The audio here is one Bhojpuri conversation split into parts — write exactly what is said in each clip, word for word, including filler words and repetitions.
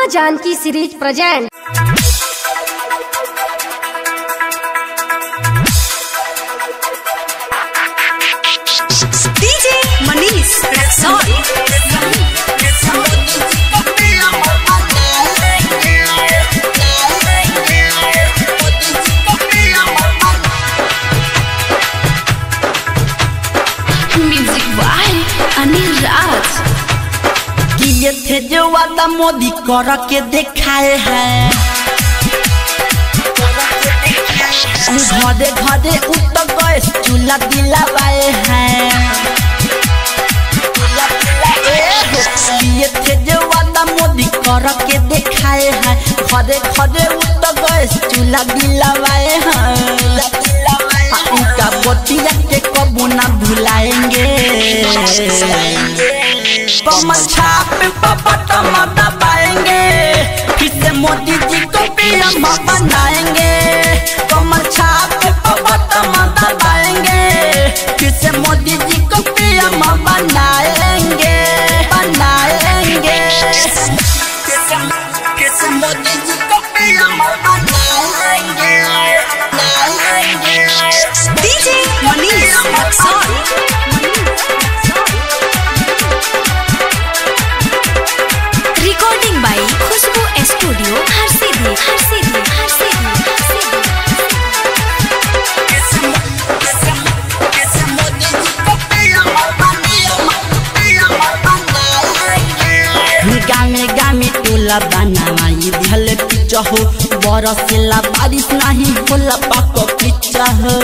माँ Janaki series present. DJ Manish Raxaul. Music by Anil Raj. किए थे जो वादा मोदी कर के दिखाए हैं, घरे घरे उतर गए चूल्हा दिलावाए हैं। किए थे जो वादा मोदी कर के दिखाए हैं, घरे घरे उतर गए चूल्हा दिलावाए हैं। उनका बतिया के कबू ना भुलाएंगे, कमल छाप पर बटन दबाएंगे, फिर से मोदी जी को पीएम बनाएंगे। कमल छाप पर बटन दबाएंगे, फिर से मोदी जी को पीएम बनाएंगे बनाएंगे फिर से मोदी जी को पीएम बनाएंगे बनाएंगे। DJ Manish Raxaul. Recording by Khushbu studio Harsiddhi Harsiddhi Harsiddhi गामे गामे टोला बनाई दिहल पिचहो, बरसेला बारिश नहीं होला पाको पिचहो।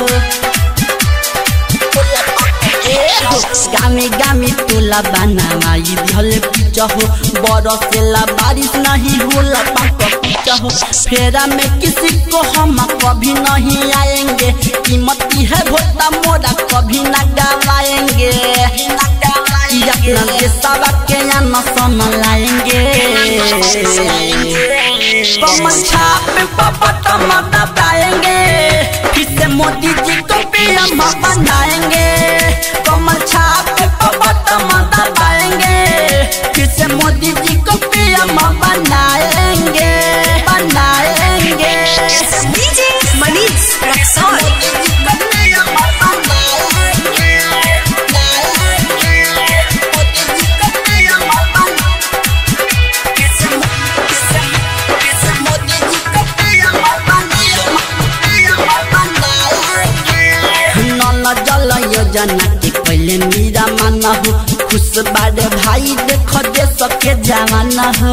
गामे गामे टोला बनाई दिहल पिचहो, बरसेला बारिश नहीं होला पाको पिचहो। फेरा में किसी को हम कभी नहीं आएंगे, कीमती है भोटा मोरा कभी न गवाएंगे। अपना देशवा के न सन लाएंगे, कमल छाप पर बटन दबाएंगे, फिर से मोदी जी को पीएम बनाएंगे। कमल छाप पर बटन दबाएंगे, फिर से मोदी जी को पीएम बनाएंगे बनाएंगे। डीजे मनीष रक्सौल। जल योजना के पहले मीरा माना हो, खुश बारे भाई देखो देश के जवाना हो।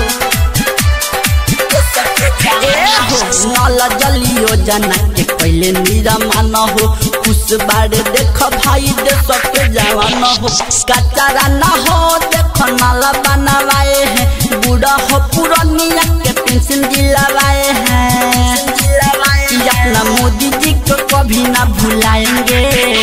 नल जल योजना के पहले मीरा माना हो, खुश बारे देखो भाई देश के जवाना हो। कचरा न हो देखो नाला बनवाए हैं, बूढ़ा हो पुरानिया के पेंशन दिलवाए हैं। अपना मोदी जी को कभी ना भुलाएंगे,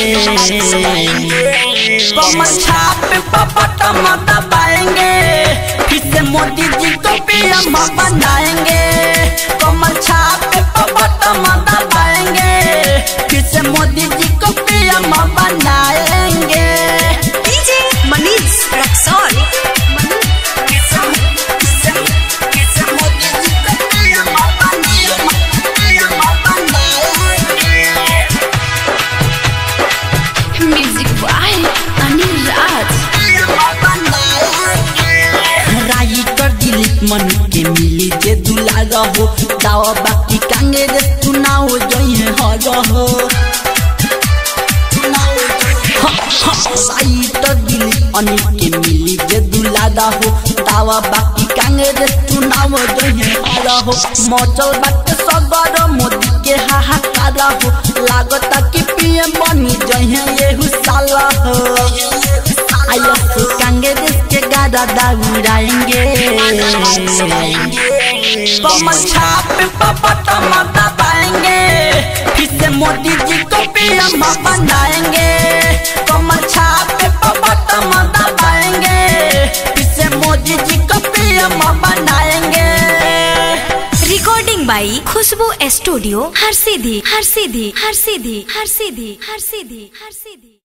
कमल छाप पर बटन दबाएंगे, फिर से मोदी जी को पीएम बनाएंगे। कमल छाप पर बटन दबाएंगे, फिर से मोदी जी को पीएम बनाएंगे। DJ Manish Raxaul. Music by Anil Raj. राई कर दिलीप मन के मिली जे दुलार हो, दावा बाकी कांग्रेस चुनाव जइए हो। राई कर दिलीप अनिल के मिली जे दुलार हो, दावा बाकी कांग्रेस चुनाव जइए हो। मचल बात सगर मोदी के हाहाकार हो, लागता कि पीएम बनी जइए येहू साला हो। आयस कांग्रेस के गाड़ा दौड़ाएंगे, कमल छाप पर बटन दबाएंगे, फिर से मोदी जी को पीएम बनाएंगे। कमल छाप पर बटन दबाएंगे, फिर से मोदी जी को पीएम बनाएंगे। Recording by Khushbu studio Harsiddhi Harsiddhi Harsiddhi Harsiddhi Harsiddhi Harsiddhi.